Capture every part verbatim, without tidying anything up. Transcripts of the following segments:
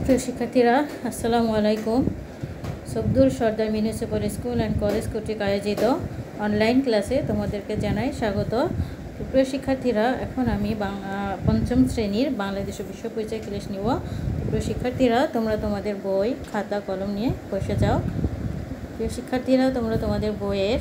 প্রিয় শিক্ষার্থীরা, আসসালামু আলাইকুম। Sabdul Sardar municipal school and college কর্তৃক আয়োজিত অনলাইন ক্লাসে তোমাদেরকে জানাই স্বাগত। প্রিয় শিক্ষার্থীরা, এখন আমি পঞ্চম শ্রেণীর বাংলাদেশ বিশ্ব পরিচয় ক্লাস নিব। প্রিয় শিক্ষার্থীরা, তোমরা তোমাদের বই, খাতা, কলম নিয়ে বসে যাও। প্রিয় শিক্ষার্থীরা, তোমরা তোমাদের বইয়ের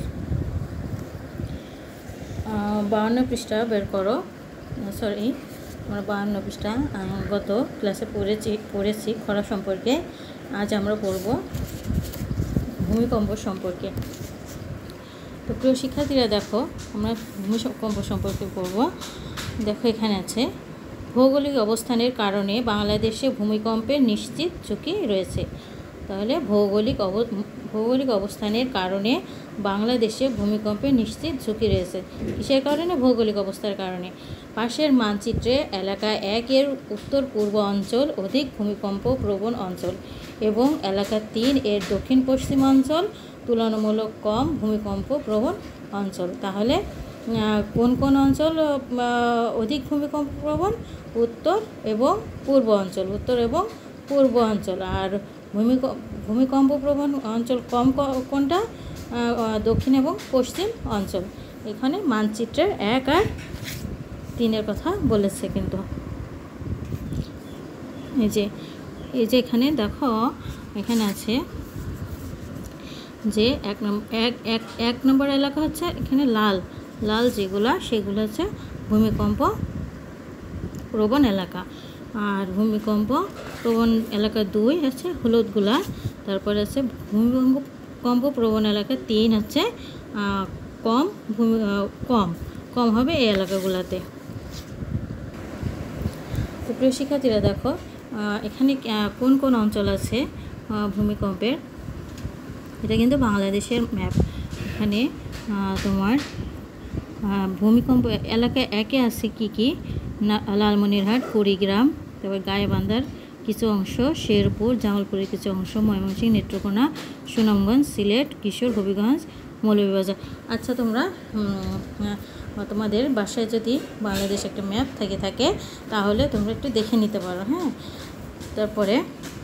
বাউন্ন পৃষ্ঠা বের করো। সরি আমরা বাউন্ন পৃষ্ঠা গত ক্লাসে পড়েছি পড়েছি খরা সম্পর্কে। আজ আমরা পড়ব ভূমিকম্প সম্পর্কে। তো প্রিয় শিক্ষার্থীরা, দেখো আমরা ভূমিকম্প সম্পর্কে পড়ব। দেখো এখানে আছে, ভৌগোলিক অবস্থানের কারণে বাংলাদেশে ভূমিকম্পের নিশ্চিত ঝুঁকি রয়েছে। তাহলে ভৌগোলিক অব ভৌগোলিক অবস্থানের কারণে বাংলাদেশে ভূমিকম্পের নিশ্চিত ঝুঁকি রয়েছে। কিসের কারণে? ভৌগোলিক অবস্থার কারণে। পাশের মানচিত্রে এলাকা এক এর উত্তর পূর্ব অঞ্চল অধিক ভূমিকম্প প্রবণ অঞ্চল এবং এলাকা তিন এর দক্ষিণ পশ্চিম অঞ্চল তুলনামূলক কম ভূমিকম্প প্রবণ অঞ্চল। তাহলে কোন কোন অঞ্চল অধিক ভূমিকম্প প্রবণ? উত্তর এবং পূর্ব অঞ্চল উত্তর এবং পূর্ব অঞ্চল। আর ভূমিকম্প ভূমিকম্প প্রবণ অঞ্চল কম কোনটা? দক্ষিণ এবং পশ্চিম অঞ্চল। এখানে মানচিত্রের এক আর তিনের কথা বলেছে। কিন্তু এই যে এই যে এখানে দেখো, এখানে আছে যে এক নম্বর এক এক এক নম্বর এলাকা হচ্ছে এখানে লাল লাল যেগুলা সেগুলো হচ্ছে ভূমিকম্প প্রবণ এলাকা। আর ভূমিকম্প প্রবণ এলাকা দুই হচ্ছে হলুদগুলা। তারপরে আছে ভূমিকম্প প্রবণ এলাকা তিন হচ্ছে কম ভূমি কম কম হবে এই এলাকাগুলোতে। তো প্রিয় শিক্ষার্থীরা, দেখো এখানে কোন কোন অঞ্চল আছে ভূমিকম্পের। এটা কিন্তু বাংলাদেশের ম্যাপ। এখানে তোমার ভূমিকম্প এলাকা একে আছে কি কি? লালমনিরহাট, কুড়িগ্রাম, তারপর গাইবান্ধার কিছু অংশ, শেরপুর, জামালপুরের কিছু অংশ, ময়মনসিংহ, নেত্রকোনা, সুনামগঞ্জ, সিলেট, কিশোর, হবিগঞ্জ, মৌলভীবাজার। আচ্ছা, তোমরা তোমাদের বাসায় যদি বাংলাদেশ একটা ম্যাপ থেকে থাকে তাহলে তোমরা একটু দেখে নিতে পারো। হ্যাঁ, তারপরে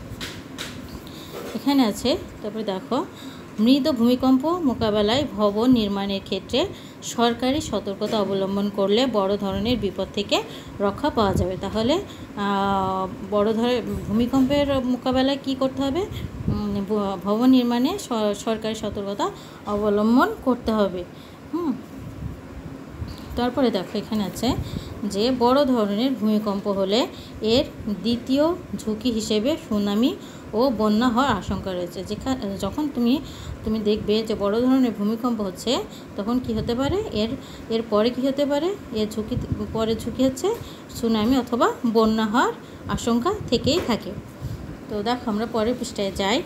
এখানে আছে, তারপরে দেখো, মৃদু ভূমিকম্প মোকাবেলায় ভবন নির্মাণের ক্ষেত্রে সরকারি সতর্কতা অবলম্বন করলে বড় ধরনের বিপদ থেকে রক্ষা পাওয়া যাবে। তাহলে বড় ধরনের ভূমিকম্পের মোকাবেলায় কি করতে হবে? ভবন নির্মাণে সরকারি সতর্কতা অবলম্বন করতে হবে। হুম তারপরে দেখো এখানে আছে যে বড় ধরনের ভূমিকম্প হলে এর দ্বিতীয় ঝুঁকি হিসেবে সুনামি ও বন্যা হওয়ার আশঙ্কা রয়েছে। যেখানে যখন তুমি তুমি দেখবে যে বড় ধরনের ভূমিকম্প হচ্ছে, তখন কি হতে পারে? এর এর পরে কি হতে পারে? এর ঝুঁকি পরে ঝুঁকি হচ্ছে সুনামি অথবা বন্যা হওয়ার আশঙ্কা থেকেই থাকে। তো দেখো আমরা পরের পৃষ্ঠায় যাই।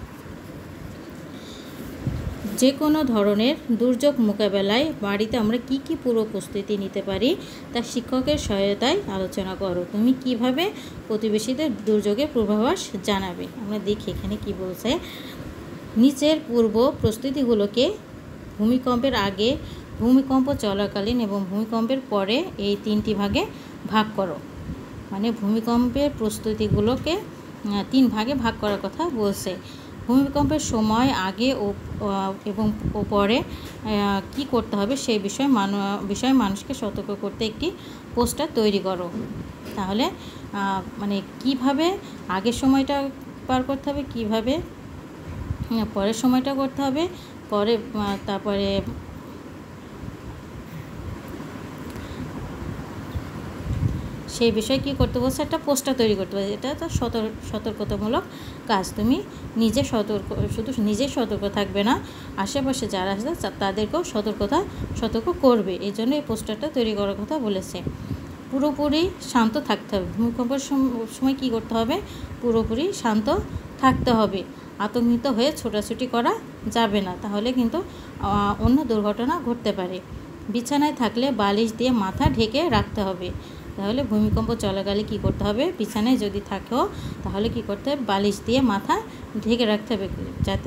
যে কোনো ধরনের দুর্যোগ মোকাবেলায় বাড়িতে আমরা কি কি পূর্ব প্রস্তুতি নিতে পারি তা শিক্ষকের সহায়তায় আলোচনা করো। তুমি কিভাবে প্রতিবেশীদের দুর্যোগের পূর্বাভাস জানাবে? আমরা দেখি এখানে কি বলছে। নিচের পূর্ব প্রস্তুতিগুলোকে ভূমিকম্পের আগে, ভূমিকম্প চলাকালীন এবং ভূমিকম্পের পরে এই তিনটি ভাগে ভাগ করো। মানে ভূমিকম্পের প্রস্তুতিগুলোকে তিন ভাগে ভাগ করার কথা বলছে। ভূমিকম্পের সময়, আগে ও এবং পরে কি করতে হবে সেই বিষয়ে মানু বিষয়ে মানুষকে সতর্ক করতে একটি পোস্টার তৈরি করো। তাহলে মানে কিভাবে আগের সময়টা পার করতে হবে, কিভাবে পরের সময়টা করতে হবে, পরে তারপরে সেই বিষয়ে কী করতে বলছে? একটা পোস্টার তৈরি করতে হবে। এটা তো সতর্ক সতর্কতামূলক কাজ। তুমি নিজে সতর্ক শুধু নিজে সতর্ক থাকবে না, আশেপাশে যারা আছে তাদেরকেও সতর্কতা সতর্ক করবে। এই জন্য এই পোস্টারটা তৈরি করার কথা বলেছে। পুরোপুরি শান্ত থাকতে হবে। ভূমিকম্পের সময় কী করতে হবে? পুরোপুরি শান্ত থাকতে হবে। আতঙ্কিত হয়ে ছোটাছুটি করা যাবে না, তাহলে কিন্তু অন্য দুর্ঘটনা ঘটতে পারে। বিছানায় থাকলে বালিশ দিয়ে মাথা ঢেকে রাখতে হবে। তাহলে ভূমিকম্প চলাকালে কি করতে হবে? বিছানায় যদি থাকো তাহলে কি করতে হবে? বালিশ দিয়ে মাথা ঢেকে রাখতে হবে, যাতে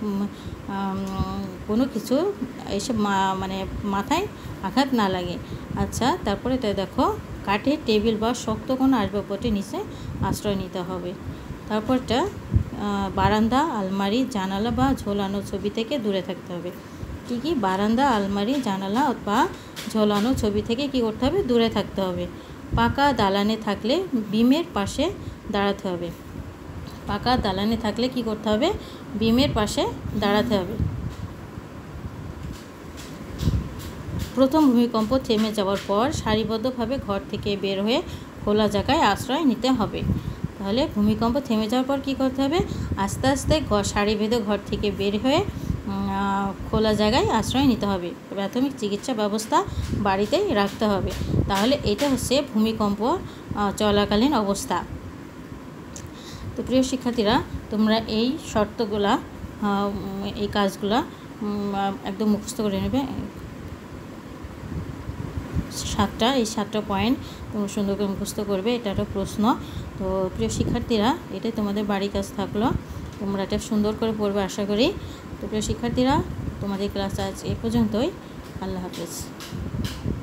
কোনো কিছু এসে মানে মাথায় আঘাত না লাগে। আচ্ছা, তারপরে তাই দেখো, কাঠের টেবিল বা শক্ত কোনো আসবাবপত্রের নিচে আশ্রয় নিতে হবে। তারপরটা বারান্দা, আলমারি, জানালা বা ঝোলানো ছবি থেকে দূরে থাকতে হবে। কী কী? বারান্দা, আলমারি, জানালা বা ঝোলানো ছবি থেকে কী করতে হবে? দূরে থাকতে হবে। পাকা দালানে থাকলে বিমের পাশে দাঁড়াতে হবে। পাকা দালানে থাকলে কি করতে হবে? বিমের পাশে দাঁড়াতে হবে। প্রথম ভূমিকম্প থেমে যাওয়ার পর সারিবদ্ধভাবে ঘর থেকে বের হয়ে খোলা জায়গায় আশ্রয় নিতে হবে। তাহলে ভূমিকম্প থেমে যাওয়ার পর কী করতে হবে? আস্তে আস্তে সারি বেঁধে ঘর থেকে বের হয়ে খোলা জায়গায় আশ্রয় নিতে হবে। প্রাথমিক চিকিৎসা ব্যবস্থা বাড়িতেই রাখতে হবে। তাহলে এটা হচ্ছে ভূমিকম্প চলাকালীন অবস্থা। তো প্রিয় শিক্ষার্থীরা, তোমরা এই শর্তগুলা, এই কাজগুলা একদম মুখস্থ করে নেবে। সাতটা এই সাতটা পয়েন্ট তোমরা সুন্দর করে মুখস্থ করবে। এটা একটা প্রশ্ন। তো প্রিয় শিক্ষার্থীরা, এটাই তোমাদের বাড়ির কাজ থাকলো। তোমরা এটা সুন্দর করে পড়বে আশা করি। তো প্রিয় শিক্ষার্থীরা, তোমাদের ক্লাস আজ এ পর্যন্তই। আল্লাহ হাফেজ।